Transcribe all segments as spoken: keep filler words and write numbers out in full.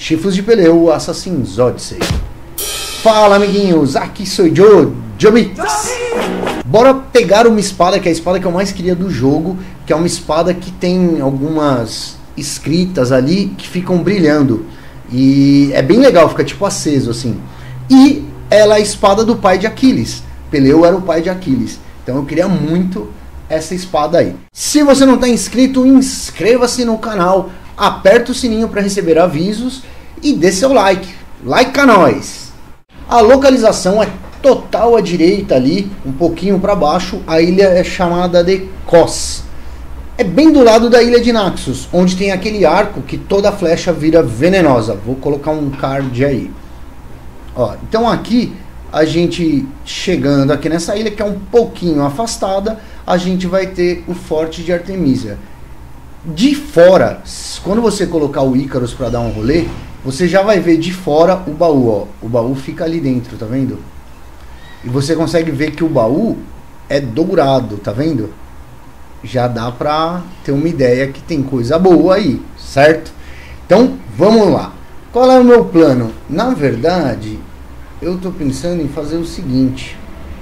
Chifres de Peleu Assassin's Odyssey. Fala amiguinhos, aqui sou eu, Jomix. Bora pegar uma espada, que é a espada que eu mais queria do jogo, que é uma espada que tem algumas escritas ali que ficam brilhando. E é bem legal, fica tipo aceso assim. E ela é a espada do pai de Aquiles. Peleu era o pai de Aquiles. Então eu queria muito essa espada aí. Se você não está inscrito, inscreva-se no canal, aperta o sininho para receber avisos e dê seu like. Like a nós! A localização é total à direita ali, um pouquinho para baixo. A ilha é chamada de Kos. É bem do lado da ilha de Naxos, onde tem aquele arco que toda flecha vira venenosa. Vou colocar um card aí. Ó, então aqui, a gente chegando aqui nessa ilha, que é um pouquinho afastada, a gente vai ter o Forte de Artemisia. De fora, quando você colocar o Ícaros para dar um rolê, você já vai ver de fora o baú, ó. O baú fica ali dentro, tá vendo? E você consegue ver que o baú é dourado, tá vendo? Já dá pra ter uma ideia que tem coisa boa aí, certo? Então, vamos lá. Qual é o meu plano? Na verdade, eu tô pensando em fazer o seguinte.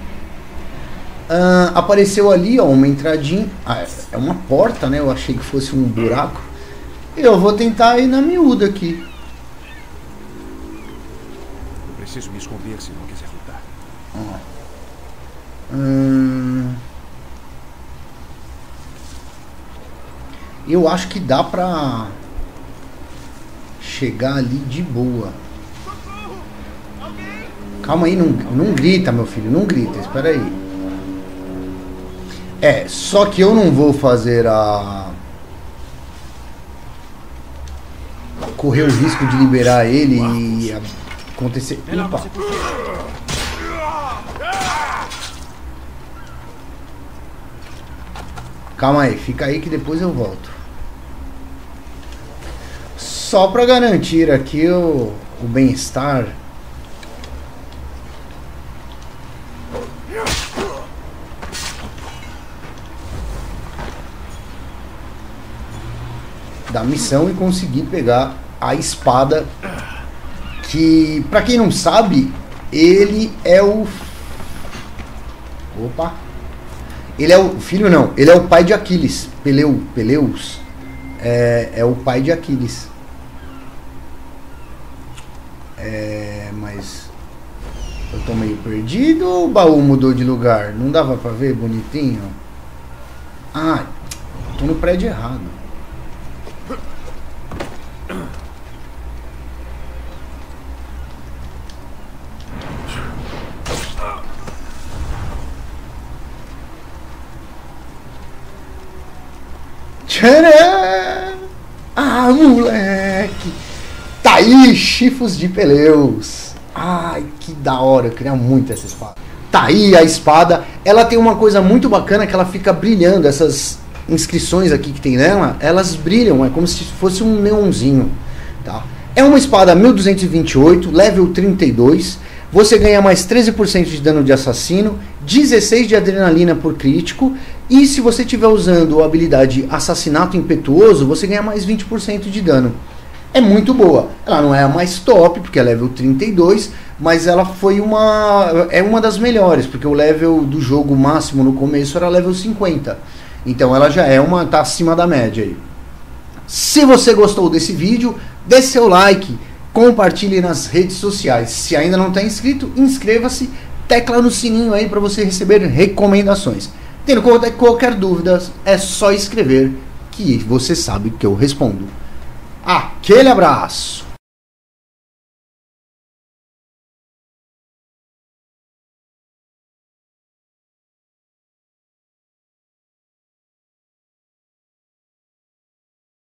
Uh, apareceu ali, ó, uma entradinha. Ah, é uma porta, né? Eu achei que fosse um buraco. Eu vou tentar ir na miúda aqui. Eu preciso me esconder se não quiser lutar. Hum, eu acho que dá pra chegar ali de boa. Calma aí, não, não grita, meu filho, não grita, espera aí. É, só que eu não vou fazer a... correr o risco de liberar ele e acontecer... Opa. Calma aí, fica aí que depois eu volto. Só para garantir aqui o, o bem-estar. Da missão e conseguir pegar a espada que, para quem não sabe, ele é o... Opa! Ele é o filho, não, ele é o pai de Aquiles. Peleu, Peleus é, é o pai de Aquiles. É, mas eu tô meio perdido ou o baú mudou de lugar? Não dava pra ver bonitinho? Ah, tô no prédio errado. Tcharam! Ah, moleque! Tá aí, Chifres de Peleus. Ai, que da hora, eu queria muito essa espada. Tá aí a espada. Ela tem uma coisa muito bacana que ela fica brilhando. Essas inscrições aqui que tem nela, elas brilham, é como se fosse um neonzinho, tá? É uma espada mil duzentos e vinte e oito, level trinta e dois. Você ganha mais treze por cento de dano de assassino, dezesseis de adrenalina por crítico. E se você estiver usando a habilidade Assassinato Impetuoso, você ganha mais vinte por cento de dano. É muito boa. Ela não é a mais top, porque é level trinta e dois, mas ela foi uma... é uma das melhores, porque o level do jogo máximo no começo era level cinquenta. Então ela já é uma... tá acima da média aí. Se você gostou desse vídeo, dê seu like, compartilhe nas redes sociais. Se ainda não está inscrito, inscreva-se, tecla no sininho aí para você receber recomendações. Tendo qualquer dúvida, é só escrever que você sabe que eu respondo. Aquele abraço!